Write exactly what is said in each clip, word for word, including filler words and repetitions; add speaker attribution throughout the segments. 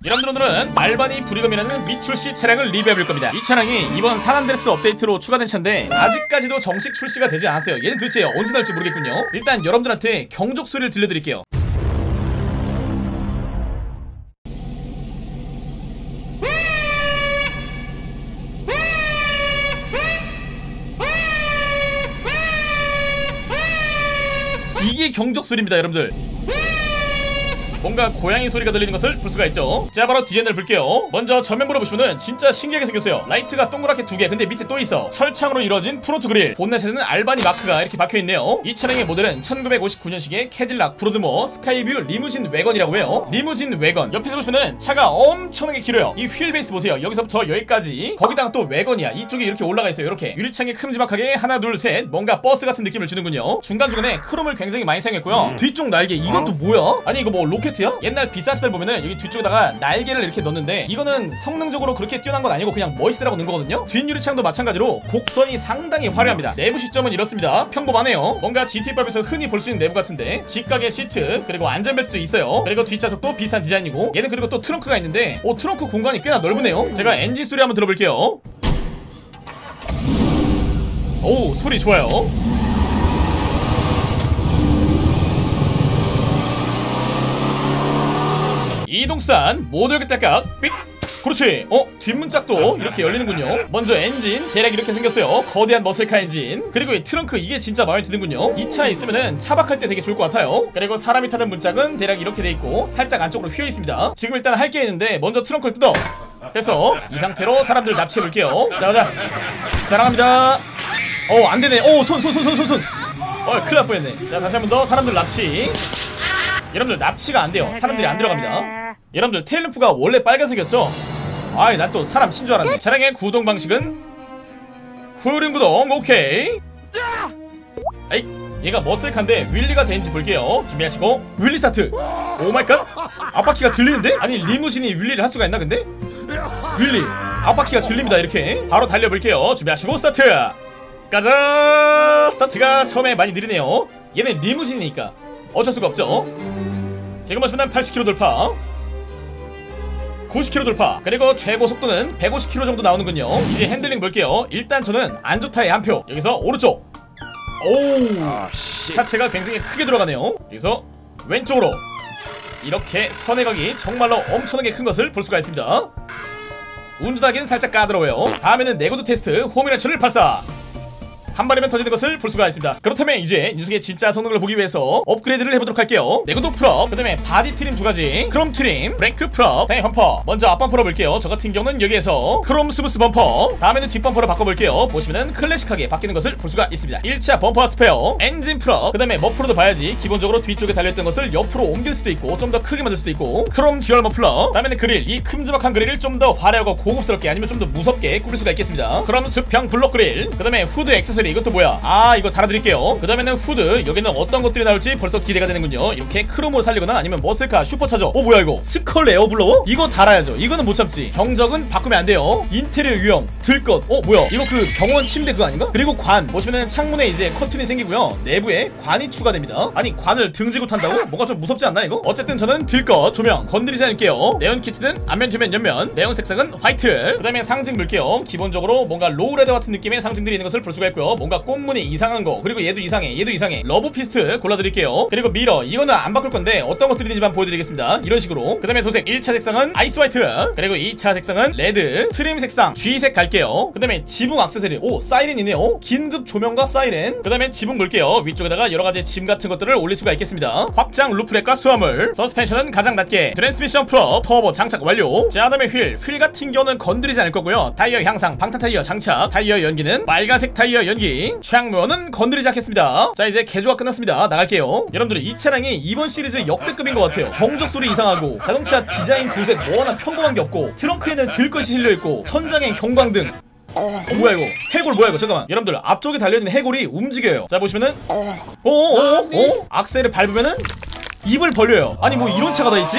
Speaker 1: 여러분들 오늘은 알바니 브리검이라는 미출시 차량을 리뷰해볼 겁니다. 이 차량이 이번 산안드레스 업데이트로 추가된 차인데 아직까지도 정식 출시가 되지 않았어요. 얘는 도대체 언제 나올지 모르겠군요. 일단 여러분들한테 경적 소리를 들려드릴게요. 이게 경적 소리입니다, 여러분들. 뭔가 고양이 소리가 들리는 것을 볼 수가 있죠. 자, 바로 디자인을 볼게요. 먼저 전면부로 보시면은 진짜 신기하게 생겼어요. 라이트가 동그랗게 두 개, 근데 밑에 또 있어. 철창으로 이루어진 프론트 그릴, 본넷에는 알바니 마크가 이렇게 박혀있네요. 이 차량의 모델은 천구백오십구 년식의 캐딜락 브로드모어 스카이뷰 리무진 웨건이라고 해요. 리무진 웨건 옆에서 보시면은 차가 엄청나게 길어요. 이 휠 베이스 보세요. 여기서부터 여기까지. 거기다가 또 웨건이야. 이쪽에 이렇게 올라가 있어요. 이렇게 유리창에 큼지막하게 하나 둘 셋, 뭔가 버스 같은 느낌을 주는군요. 중간중간에 크롬을 굉장히 많이 사용했고요. 음. 뒤쪽 날개, 이건 또 뭐야? 아니 이거 뭐 로켓 옛날 비싼 차들 보면은 여기 뒤쪽에다가 날개를 이렇게 넣는데 이거는 성능적으로 그렇게 뛰어난 건 아니고 그냥 멋있으라고 넣은 거거든요. 뒷유리창도 마찬가지로 곡선이 상당히 화려합니다. 내부 시점은 이렇습니다. 평범하네요. 뭔가 지티팝에서 흔히 볼 수 있는 내부 같은데 직각의 시트, 그리고 안전벨트도 있어요. 그리고 뒷좌석도 비슷한 디자인이고 얘는 그리고 또 트렁크가 있는데 오, 트렁크 공간이 꽤나 넓으네요. 제가 엔진 소리 한번 들어볼게요. 오, 소리 좋아요. 이동산 모두에게 딸깍 삑. 그렇지. 어? 뒷문짝도 이렇게 열리는군요. 먼저 엔진 대략 이렇게 생겼어요. 거대한 머슬카 엔진. 그리고 이 트렁크, 이게 진짜 마음에 드는군요. 이 차에 있으면은 차박할 때 되게 좋을 것 같아요. 그리고 사람이 타는 문짝은 대략 이렇게 돼 있고 살짝 안쪽으로 휘어 있습니다. 지금 일단 할 게 있는데 먼저 트렁크를 뜯어. 됐어. 이 상태로 사람들 납치해 볼게요. 자, 가자. 사랑합니다. 어, 안 되네. 오, 손, 손, 손, 손, 손, 손. 어, 큰일 날 뻔했네. 자, 다시 한 번 더. 사람들 납치. 여러분들 납치가 안 돼요. 사람들이 안 들어갑니다. 여러분들 테일램프가 원래 빨간색이었죠? 아이, 난 또 사람 친 줄 알았네. 차량의 구동 방식은 후륜 구동. 오케이. 아이, 얘가 머슬카인데 윌리가 되는지 볼게요. 준비하시고 윌리 스타트. 오마이갓. 앞바퀴가 들리는데? 아니 리무진이 윌리를 할 수가 있나 근데? 윌리 앞바퀴가 들립니다. 이렇게 바로 달려볼게요. 준비하시고 스타트. 가자. 스타트가 처음에 많이 느리네요. 얘는 리무진이니까 어쩔 수가 없죠. 지금 보시면 팔십 킬로미터 돌파, 구십 킬로미터 돌파, 그리고 최고 속도는 백오십 킬로미터 정도 나오는군요. 이제 핸들링 볼게요. 일단 저는 안 좋다의 한 표. 여기서 오른쪽. 오, 차체가 굉장히 크게 들어가네요. 여기서 왼쪽으로 이렇게 선회각이 정말로 엄청나게 큰 것을 볼 수가 있습니다. 운전하기는 살짝 까다로워요. 다음에는 내구도 테스트 호미네츠를 발사. 한 발이면 터지는 것을 볼 수가 있습니다. 그렇다면 이제 녀석의 진짜 성능을 보기 위해서 업그레이드를 해보도록 할게요. 내구도 풀업, 그 다음에 바디 트림 두 가지, 크롬 트림, 브레이크 풀업, 다음에 범퍼. 먼저 앞 범퍼로 볼게요. 저 같은 경우는 여기에서 크롬 스무스 범퍼. 다음에는 뒷 범퍼로 바꿔볼게요. 보시면은 클래식하게 바뀌는 것을 볼 수가 있습니다. 일 차 범퍼 스페어, 엔진 풀업, 그 다음에 머플러도 봐야지. 기본적으로 뒤쪽에 달려있던 것을 옆으로 옮길 수도 있고 좀 더 크게 만들 수도 있고, 크롬 듀얼 머플러. 다음에는 그릴, 이 큼지막한 그릴을 좀 더 화려하고 고급스럽게 아니면 좀 더 무섭게 꾸밀 수가 있겠습니다. 크롬 수평 블록 그릴, 그 다음에 후드 액세서리. 이것도 뭐야? 아, 이거 달아드릴게요. 그 다음에는 후드, 여기는 어떤 것들이 나올지 벌써 기대가 되는군요. 이렇게 크롬으로 살리거나 아니면 머슬카 슈퍼차저. 어, 뭐야 이거? 스컬 에어블로워? 이거 달아야죠. 이거는 못 참지. 경적은 바꾸면 안 돼요. 인테리어 유형, 들것. 어, 뭐야 이거? 그 병원 침대 그거 아닌가? 그리고 관 보시면은 창문에 이제 커튼이 생기고요. 내부에 관이 추가됩니다. 아니, 관을 등지고 탄다고? 뭔가 좀 무섭지 않나 이거? 어쨌든 저는 들것 조명 건드리지 않을게요. 네온 키트는 앞면 뒤면 옆면, 네온 색상은 화이트. 그 다음에 상징 볼게요. 기본적으로 뭔가 로우레더 같은 느낌의 상징들이 있는 것을 볼 수가 있고요. 뭔가 꽃무늬 이상한 거, 그리고 얘도 이상해, 얘도 이상해. 러브 피스트 골라드릴게요. 그리고 미러, 이거는 안 바꿀 건데 어떤 것들이 있는지만 보여드리겠습니다. 이런 식으로. 그 다음에 도색, 일 차 색상은 아이스 화이트, 그리고 이 차 색상은 레드. 트림 색상 G색 갈게요. 그 다음에 지붕 액세서리. 오, 사이렌이네요. 긴급 조명과 사이렌. 그 다음에 지붕 볼게요. 위쪽에다가 여러가지 짐 같은 것들을 올릴 수가 있겠습니다. 확장 루프렉과 수화물. 서스펜션은 가장 낮게. 트랜스미션 풀업, 터보 장착 완료. 자, 다음에 휠. 휠 같은 경우는 건드리지 않을 거고요. 타이어 향상, 방탄 타이어 장착. 타이어 연기는 빨간색 타이어 연기. 창문은 건드리지 않겠습니다. 자, 이제 개조가 끝났습니다. 나갈게요. 여러분들 이 차량이 이번 시리즈 역대급인 것 같아요. 경적 소리 이상하고, 자동차 디자인 도색 뭐 하나 평범한 게 없고, 트렁크에는 들것이 실려있고, 천장엔 경광등. 어, 뭐야 이거? 해골 뭐야 이거? 잠깐만. 여러분들 앞쪽에 달려있는 해골이 움직여요. 자, 보시면은 어어어어? 어? 악셀을 밟으면은 입을 벌려요. 아니 뭐 이런 차가 다 있지?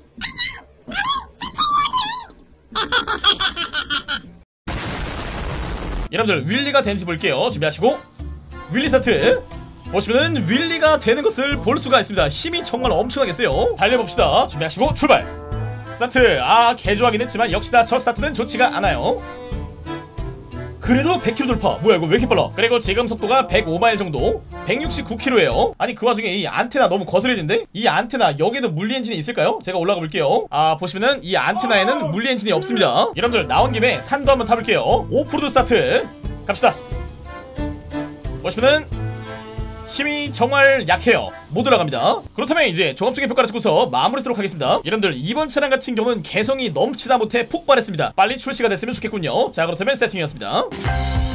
Speaker 1: 여러분들 윌리가 되는지 볼게요. 준비하시고 윌리 스타트. 보시면은 윌리가 되는 것을 볼 수가 있습니다. 힘이 정말 엄청나게 세요. 달려봅시다. 준비하시고 출발. 스타트. 아 개좋아하긴 했지만 역시나 저 스타트는 좋지가 않아요. 그래도 백 킬로미터 돌파. 뭐야 이거 왜 이렇게 빨라. 그리고 지금 속도가 백오 마일 정도, 백육십구 킬로미터예요 아니 그 와중에 이 안테나 너무 거슬리는데? 이 안테나 여기에도 물리 엔진이 있을까요? 제가 올라가 볼게요. 아 보시면은 이 안테나에는 물리 엔진이 없습니다. 여러분들 나온 김에 산도 한번 타볼게요. 오프로드 스타트 갑시다. 보시면은 힘이 정말 약해요. 못 올라갑니다. 그렇다면 이제 종합적인 평가를 듣고서 마무리하도록 하겠습니다. 여러분들 이번 차량 같은 경우는 개성이 넘치다 못해 폭발했습니다. 빨리 출시가 됐으면 좋겠군요. 자 그렇다면 세팅이었습니다.